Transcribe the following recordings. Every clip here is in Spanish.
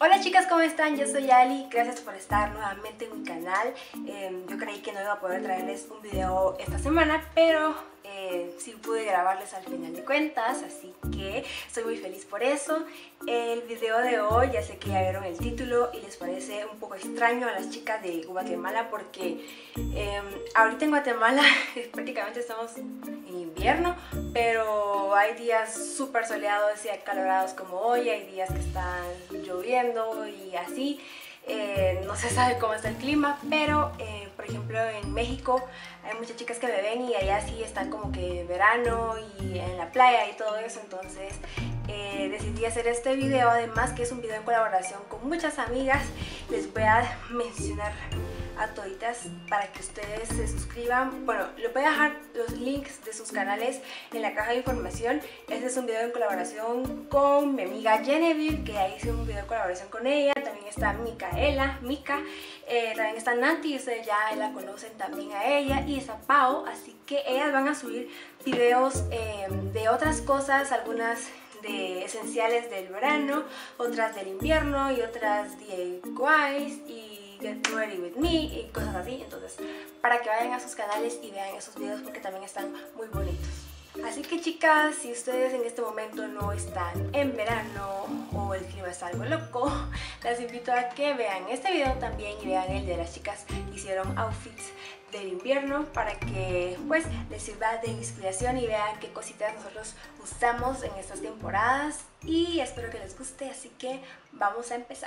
Hola chicas, ¿cómo están? Yo soy Ali, gracias por estar nuevamente en mi canal. Yo creí que no iba a poder traerles un video esta semana, pero sí pude grabarles al final de cuentas, así que estoy muy feliz por eso. El video de hoy, ya sé que ya vieron el título y les parece un poco extraño a las chicas de Guatemala porque ahorita en Guatemala prácticamente estamos en invierno, pero hay días súper soleados y acalorados como hoy, hay días que están lloviendo y así. No se sabe cómo está el clima, pero por ejemplo en México hay muchas chicas que me ven y allá sí está como que verano y en la playa y todo eso, entonces decidí hacer este video, además que es un video en colaboración con muchas amigas. Les voy a mencionar a toditas para que ustedes se suscriban. Bueno, les voy a dejar los links de sus canales en la caja de información. Este es un video en colaboración con mi amiga Genevieve, que ahí hice un video en colaboración con ella. También está Mika, también está Nanti, ustedes ya la conocen también a ella, y está Pau, así que ellas van a subir videos de otras cosas, algunas de esenciales del verano, otras del invierno y otras DIYs y Get Ready With Me y cosas así. Entonces, para que vayan a sus canales y vean esos videos porque también están muy bonitos. Así que chicas, si ustedes en este momento no están en verano o el clima está algo loco, las invito a que vean este video también y vean el de las chicas que hicieron outfits del invierno para que pues les sirva de inspiración y vean qué cositas nosotros usamos en estas temporadas, y espero que les guste, así que vamos a empezar.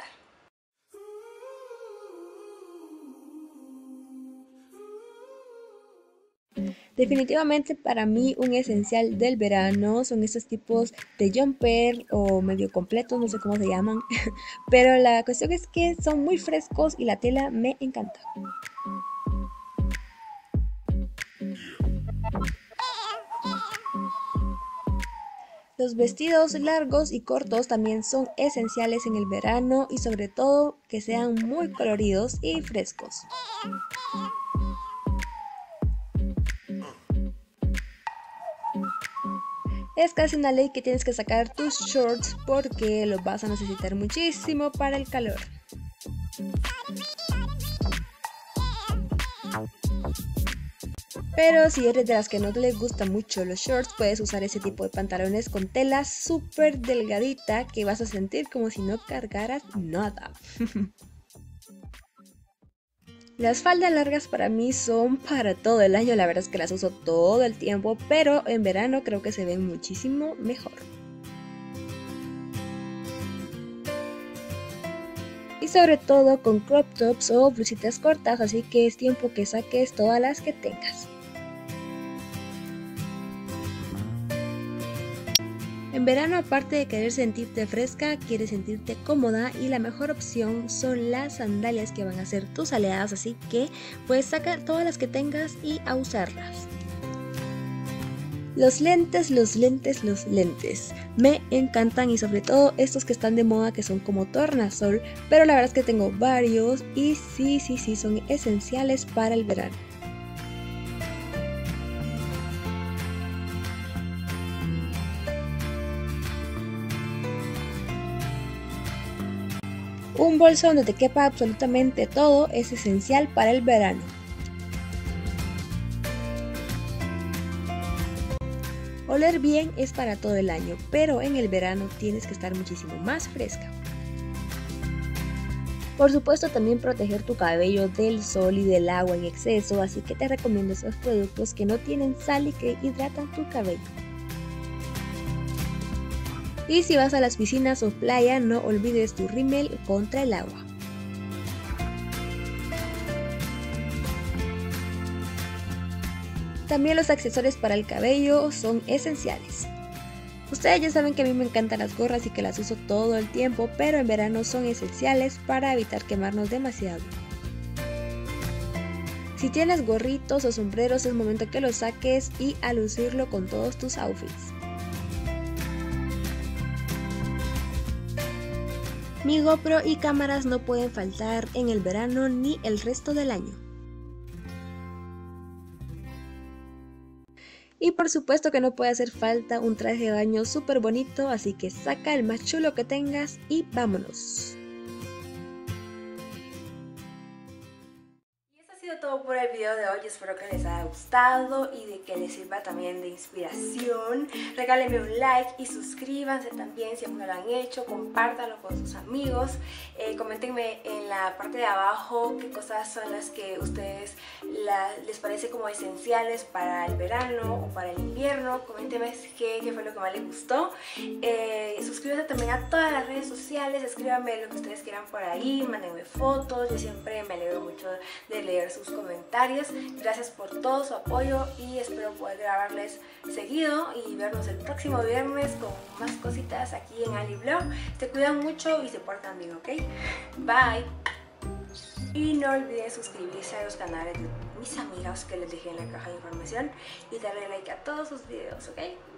Definitivamente para mí un esencial del verano son estos tipos de jumper o medio completos, no sé cómo se llaman, pero la cuestión es que son muy frescos y la tela me encanta. Los vestidos largos y cortos también son esenciales en el verano y sobre todo que sean muy coloridos y frescos. Es casi una ley que tienes que sacar tus shorts porque los vas a necesitar muchísimo para el calor. Pero si eres de las que no les gustan mucho los shorts, puedes usar ese tipo de pantalones con tela súper delgadita que vas a sentir como si no cargaras nada. Las faldas largas para mí son para todo el año, la verdad es que las uso todo el tiempo, pero en verano creo que se ven muchísimo mejor. Y sobre todo con crop tops o blusitas cortas, así que es tiempo que saques todas las que tengas. En verano, aparte de querer sentirte fresca, quieres sentirte cómoda, y la mejor opción son las sandalias que van a ser tus aliadas, así que puedes sacar todas las que tengas y a usarlas. Los lentes me encantan, y sobre todo estos que están de moda que son como tornasol, pero la verdad es que tengo varios y sí son esenciales para el verano. Un bolso donde te quepa absolutamente todo es esencial para el verano. Oler bien es para todo el año, pero en el verano tienes que estar muchísimo más fresca. Por supuesto, también proteger tu cabello del sol y del agua en exceso, así que te recomiendo esos productos que no tienen sal y que hidratan tu cabello. Y si vas a las piscinas o playa, no olvides tu rímel contra el agua. También los accesorios para el cabello son esenciales. Ustedes ya saben que a mí me encantan las gorras y que las uso todo el tiempo, pero en verano son esenciales para evitar quemarnos demasiado. Si tienes gorritos o sombreros, es momento que los saques y a lucirlo con todos tus outfits. Mi GoPro y cámaras no pueden faltar en el verano ni el resto del año. Y por supuesto que no puede hacer falta un traje de baño súper bonito, así que saca el más chulo que tengas y vámonos. sido todo por el video de hoy. Espero que les haya gustado y de que les sirva también de inspiración. Regálenme un like y suscríbanse también si aún no lo han hecho. Compártanlo con sus amigos. Coméntenme en la parte de abajo qué cosas son las que ustedes les parece como esenciales para el verano o para el invierno. Coméntenme qué fue lo que más les gustó. Suscríbanse también a todas las redes sociales. Escríbanme lo que ustedes quieran por ahí. Mándenme fotos. Yo siempre me alegro mucho de leer sus comentarios. Gracias por todo su apoyo y espero poder grabarles seguido y vernos el próximo viernes con más cositas aquí en AliVlog. Se cuidan mucho y se portan bien, ¿ok? Bye. Y no olviden suscribirse a los canales de mis amigos que les dejé en la caja de información y darle like a todos sus videos, ¿ok?